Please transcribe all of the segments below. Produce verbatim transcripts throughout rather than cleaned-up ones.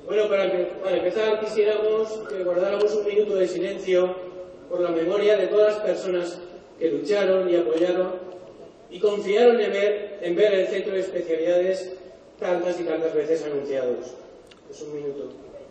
Bueno, para, para empezar quisiéramos que guardáramos un minuto de silencio por la memoria de todas las personas que lucharon y apoyaron y confiaron en ver, en ver el centro de especialidades tantas y tantas veces anunciados. Es un minuto.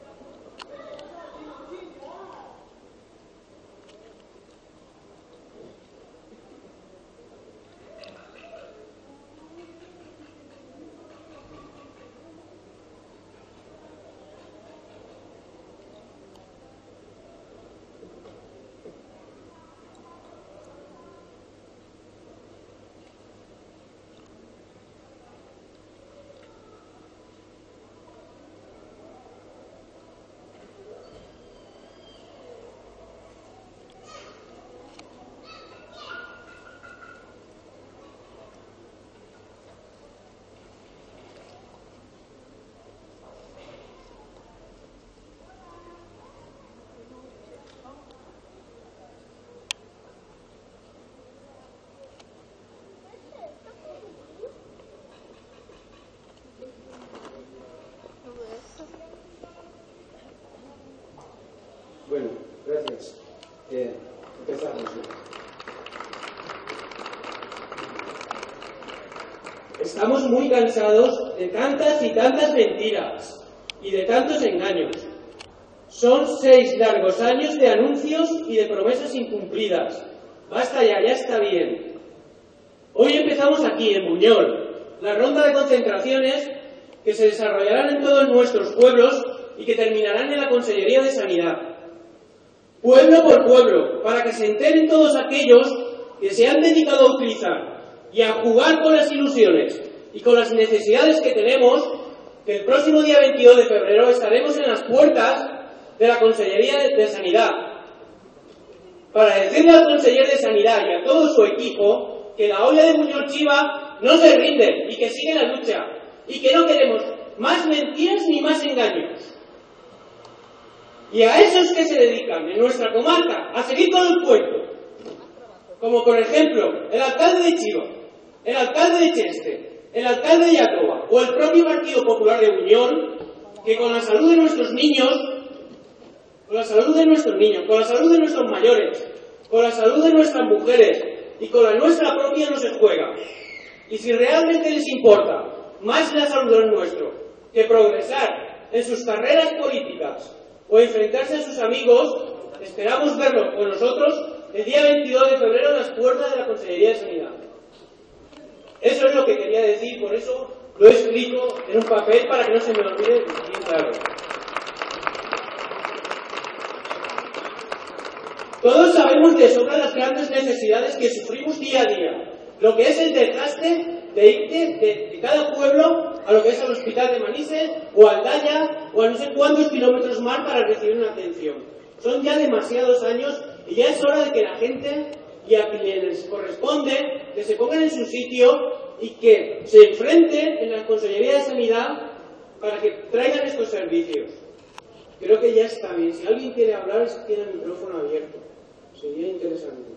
Bueno, gracias. Eh, empezamos. Estamos muy cansados de tantas y tantas mentiras y de tantos engaños. Son seis largos años de anuncios y de promesas incumplidas. Basta ya, ya está bien. Hoy empezamos aquí, en Buñol, la ronda de concentraciones que se desarrollarán en todos nuestros pueblos y que terminarán en la Consellería de Sanidad. Pueblo por pueblo, para que se enteren todos aquellos que se han dedicado a utilizar y a jugar con las ilusiones y con las necesidades que tenemos, que el próximo día veintidós de febrero estaremos en las puertas de la Consellería de Sanidad, para decirle al conseller de Sanidad y a todo su equipo que la olla de Buñol Chiva no se rinde y que sigue la lucha, y que no queremos más mentiras ni más engaños. Y a esos que se dedican en nuestra comarca a seguir con el cuento, como por ejemplo el alcalde de Chiva, el alcalde de Cheste, el alcalde de Iacova o el propio Partido Popular de Buñol, que con la salud de nuestros niños, con la salud de nuestros niños, con la salud de nuestros mayores, con la salud de nuestras mujeres y con la nuestra propia no se juega. Y si realmente les importa más la salud del nuestro que progresar en sus carreras políticas o enfrentarse a sus amigos, esperamos verlos con nosotros el día veintidós de febrero en las puertas de la Consellería de Sanidad. Eso es lo que quería decir, por eso lo he escrito en un papel para que no se me olvide bien claro. Todos sabemos de sobra las grandes necesidades que sufrimos día a día, lo que es el desgaste de ir de, de cada pueblo a lo que es el hospital de Manises o Aldaya o a no sé cuántos kilómetros más para recibir una atención. Son ya demasiados años y ya es hora de que la gente y a quienes les corresponde que se pongan en su sitio y que se enfrenten en la Consellería de Sanidad para que traigan estos servicios. Creo que ya está bien. Si alguien quiere hablar, tiene el micrófono abierto. Sería interesante.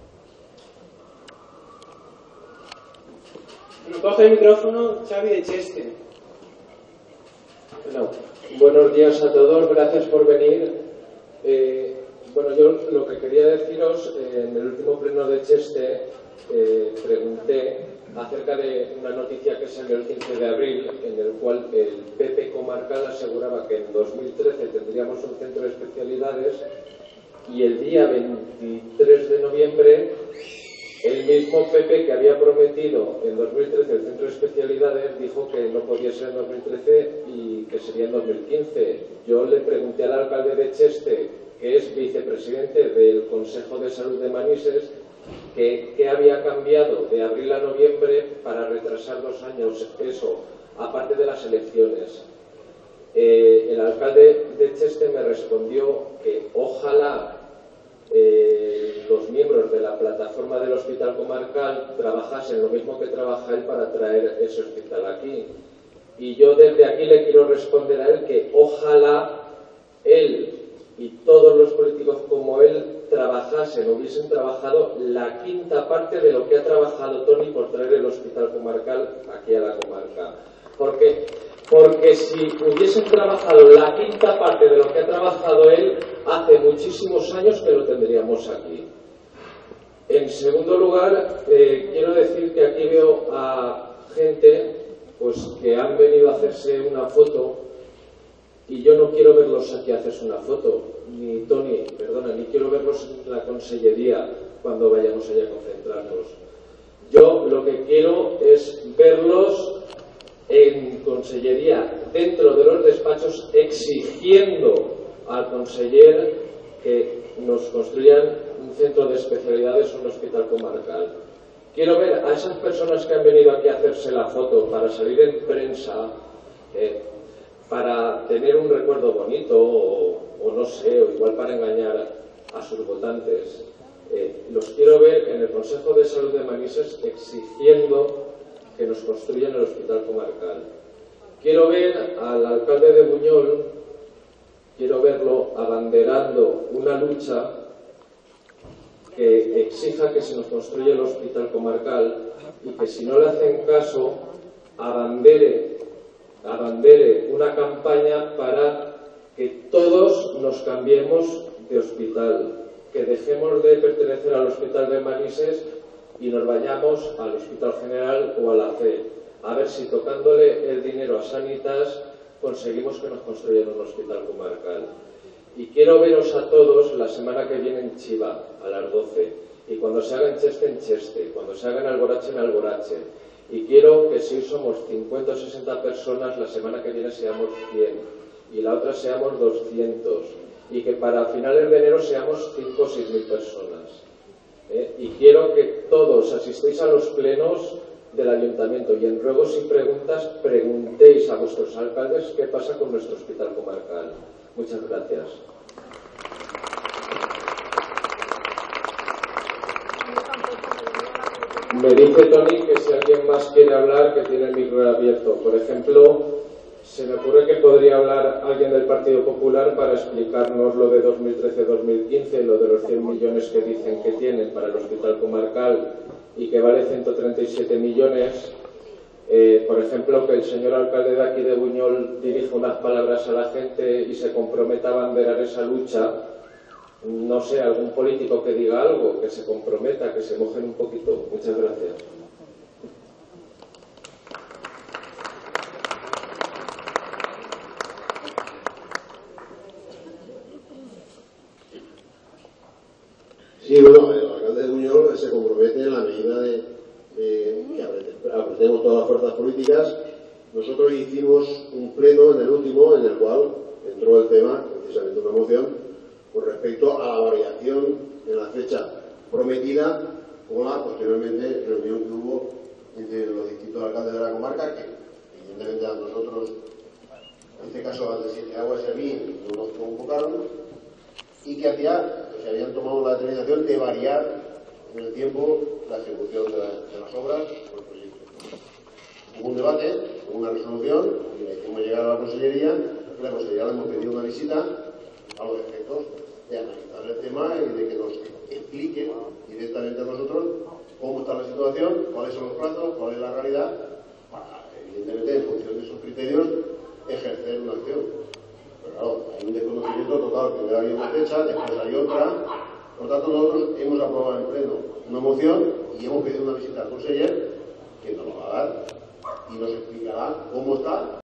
Bueno, coge el micrófono Xavi de Cheste. Bueno, buenos días a todos, gracias por venir. Eh, bueno, yo lo que quería deciros, eh, en el último pleno de Cheste eh, pregunté acerca de una noticia que salió el quince de abril, en el cual el P P comarcal aseguraba que en dos mil trece tendríamos un centro de especialidades y el día veintitrés de noviembre el mismo P P que había prometido en dos mil trece el centro de especialidades dijo que no podía ser en dos mil trece y que sería en dos mil quince. Yo le pregunté al alcalde de Cheste, que es vicepresidente del Consejo de Salud de Manises, que qué había cambiado de abril a noviembre para retrasar dos años eso, aparte de las elecciones. Eh, el alcalde de Cheste me respondió que ojalá Eh, los miembros de la plataforma del hospital comarcal trabajasen lo mismo que trabaja él para traer ese hospital aquí. Y yo desde aquí le quiero responder a él que ojalá él y todos los políticos como él trabajasen, hubiesen trabajado la quinta parte de lo que ha trabajado Toni por traer el hospital comarcal aquí a la comarca. Porque porque si hubiesen trabajado la quinta parte de lo que ha trabajado él, hace muchísimos años que lo tendríamos aquí. En segundo lugar, eh, quiero decir que aquí veo a gente pues, que han venido a hacerse una foto y yo no quiero verlos aquí a hacerse una foto, ni Tony, perdona, ni quiero verlos en la consellería cuando vayamos allá a concentrarnos. Yo lo que quiero es verlos en consellería, dentro de los despachos, exigiendo al conseller que nos construyan un centro de especialidades o un hospital comarcal. Quiero ver a esas personas que han venido aquí a hacerse la foto para salir en prensa, eh, para tener un recuerdo bonito o, o no sé, o igual para engañar a sus votantes. Eh, los quiero ver en el Consejo de Salud de Manises exigiendo que nos construyan el hospital comarcal. Quiero ver al alcalde de Buñol, quiero verlo abanderando una lucha que exija que se nos construya el hospital comarcal y que si no le hacen caso, abandere, abandere una campaña para que todos nos cambiemos de hospital, que dejemos de pertenecer al hospital de Manises y nos vayamos al Hospital General o a la C E. A ver si tocándole el dinero a Sanitas conseguimos que nos construyan un hospital comarcal. Y quiero veros a todos la semana que viene en Chiva, a las doce. Y cuando se haga en Cheste, en Cheste. Cuando se haga en Alborache, en Alborache. Y quiero que si somos cincuenta o sesenta personas, la semana que viene seamos cien. Y la otra seamos doscientos. Y que para finales de enero seamos cinco o seis mil personas. ¿Eh? Y quiero que todos asistéis a los plenos del ayuntamiento y en ruegos y preguntas preguntéis a vuestros alcaldes qué pasa con nuestro hospital comarcal. Muchas gracias. Me dice Tony que si alguien más quiere hablar, que tiene el micro abierto. Por ejemplo, se me ocurre que podría hablar alguien del Partido Popular para explicarnos lo de dos mil trece dos mil quince, lo de los cien millones que dicen que tienen para el hospital comarcal y que vale ciento treinta y siete millones. Eh, por ejemplo, que el señor alcalde de aquí de Buñol dirija unas palabras a la gente y se comprometa a abanderar esa lucha. No sé, algún político que diga algo, que se comprometa, que se mojen un poquito. Muchas gracias. Sí, bueno, el alcalde de Buñol se compromete en la medida de, de que apretemos todas las fuerzas políticas. Nosotros hicimos un pleno en el último, en el cual entró el tema, precisamente una moción, con respecto a la variación en la fecha prometida con la posteriormente reunión que hubo entre los distintos alcaldes de la comarca, que evidentemente a nosotros, en este caso a Siete Aguas y a mí, no nos convocaron, y que hacía, se habían tomado la determinación de variar en el tiempo la ejecución de, la, de las obras o el proyecto. Hubo un debate, hubo una resolución, y le hicimos llegar a la consellería, y la consellería le hemos pedido una visita a los efectos de analizar el tema y de que nos explique directamente a nosotros cómo está la situación, cuáles son los plazos, cuál es la realidad, para, evidentemente, en función de esos criterios, ejercer una acción. Pero claro, hay un desconocimiento total. Primero había una fecha, después hay otra. Por tanto, nosotros hemos aprobado en pleno una moción y hemos pedido una visita al conseller que nos lo va a dar y nos explicará cómo está